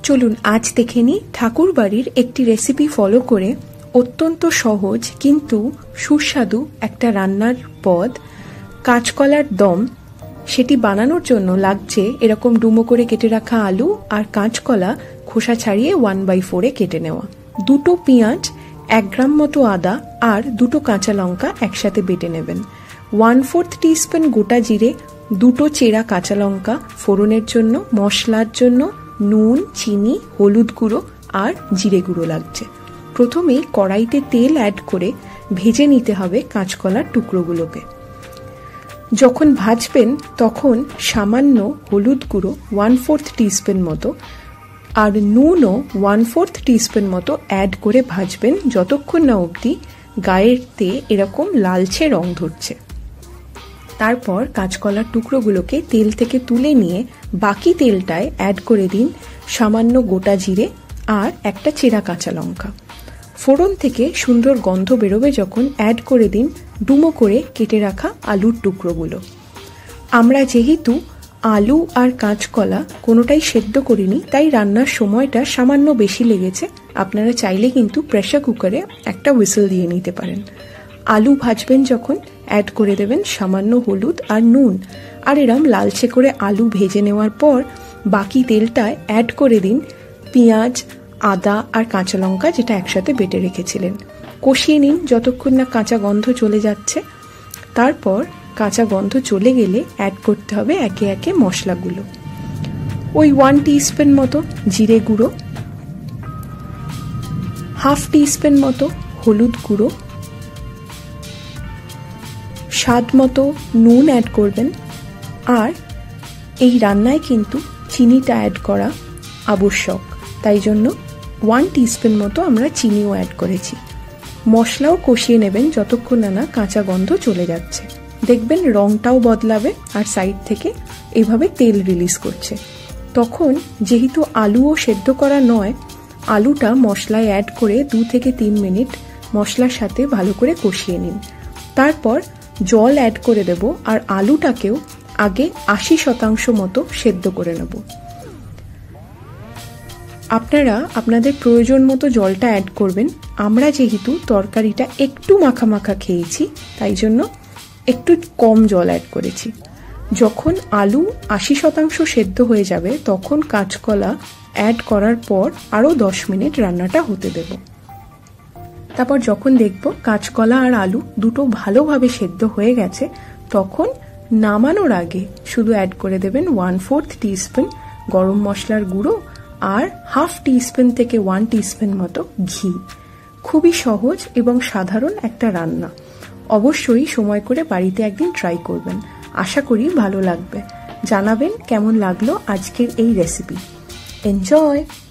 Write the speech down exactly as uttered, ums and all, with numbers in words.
চলুন আজ দেখে নিই ঠাকুরবাড়ির একটি রেসিপি ফলো করে অত্যন্ত সহজ কিন্তু সুস্বাদু একটা রান্নার পদ কাঁচকলার দম। সেটি বানানোর জন্য লাগছে এরকম ডুমো করে কেটে রাখা আলু আর কাঁচকলা খোসা ছাড়িয়ে ওয়ান বাই ফোরে কেটে নেওয়া, দুটো পেঁয়াজ, এক গ্রাম মতো আদা আর দুটো কাঁচা লঙ্কা একসাথে বেটে নেবেন, ওয়ান ফোর্থ টিস্পুন গোটা জিরে, দুটো চেরা কাঁচা লঙ্কা ফোড়নের জন্য, মশলার জন্য নুন, চিনি, হলুদ গুঁড়ো আর জিরে গুঁড়ো লাগছে। প্রথমেই কড়াইতে তেল অ্যাড করে ভেজে নিতে হবে কাঁচকলার টুকরোগুলোকে। যখন ভাজবেন তখন সামান্য হলুদ গুঁড়ো ওয়ান ফোর্থ টিস্পুন মতো আর নুনও ওয়ান ফোর্থ টিস্পুন মতো অ্যাড করে ভাজবেন যতক্ষণ না অবধি গায়েতে এরকম লালচে রং ধরছে। তারপর কাঁচকলার টুকরোগুলোকে তেল থেকে তুলে নিয়ে বাকি তেলটায় অ্যাড করে দিন সামান্য গোটা জিরে আর একটা চেরা কাঁচা লঙ্কা। ফোড়ন থেকে সুন্দর গন্ধ বেরোবে যখন অ্যাড করে দিন ডুমো করে কেটে রাখা আলুর টুকরোগুলো। আমরা যেহেতু আলু আর কাঁচকলা কোনোটাই সেদ্ধ করিনি তাই রান্নার সময়টা সামান্য বেশি লেগেছে। আপনারা চাইলে কিন্তু প্রেসার কুকারে একটা হুইসেল দিয়ে নিতে পারেন। আলু ভাজবেন যখন অ্যাড করে দেবেন সামান্য হলুদ আর নুন, আর এরম লালচে করে আলু ভেজে নেওয়ার পর বাকি তেলটায় অ্যাড করে দিন পেঁয়াজ, আদা আর কাঁচা লঙ্কা যেটা একসাথে বেটে রেখেছিলেন। কষিয়ে নিন যতক্ষণ না কাঁচা গন্ধ চলে যাচ্ছে। তারপর কাঁচা গন্ধ চলে গেলে অ্যাড করতে হবে একে একে মশলাগুলো। ওই ওয়ান টিস্পুন মতো জিরে গুঁড়ো, হাফ টিস্পুন মতো হলুদ গুঁড়ো, স্বাদ মতো নুন অ্যাড করবেন। আর এই রান্নায় কিন্তু চিনিটা অ্যাড করা আবশ্যক, তাই জন্য ওয়ান টিস্পুন মতো আমরা চিনিও অ্যাড করেছি। মশলাও কষিয়ে নেবেন যতক্ষণ না কাঁচা গন্ধ চলে যাচ্ছে। দেখবেন রংটাও বদলাবে আর সাইড থেকে এইভাবে তেল রিলিজ করছে। তখন যেহেতু আলুও সেদ্ধ করা নয়, আলুটা মশলায় অ্যাড করে দু থেকে তিন মিনিট মশলার সাথে ভালো করে কষিয়ে নিন। তারপর জল অ্যাড করে দেব আর আলুটাকেও আগে আশি শতাংশ মতো সেদ্ধ করে নেব। আপনারা আপনাদের প্রয়োজন মতো জলটা অ্যাড করবেন। আমরা যেহেতু তরকারিটা একটু মাখা মাখা খেয়েছি তাই জন্য একটু কম জল অ্যাড করেছি। যখন আলু আশি শতাংশ সেদ্ধ হয়ে যাবে তখন কাঁচকলা অ্যাড করার পর আরও দশ মিনিট রান্নাটা হতে দেব। তারপর যখন দেখব কাঁচকলা আর আলু দুটো ভালোভাবে সেদ্ধ হয়ে গেছে তখন নামানোর আগে শুধু অ্যাড করে দেবেন ওয়ান ফোর্থ টিস্পুন গরম মশলার গুঁড়ো আর হাফ টিস্পুন থেকে ওয়ান টিস্পুন মতো ঘি। খুবই সহজ এবং সাধারণ একটা রান্না। অবশ্যই সময় করে বাড়িতে একদিন ট্রাই করবেন। আশা করি ভালো লাগবে। জানাবেন কেমন লাগলো আজকের এই রেসিপি। এনজয়।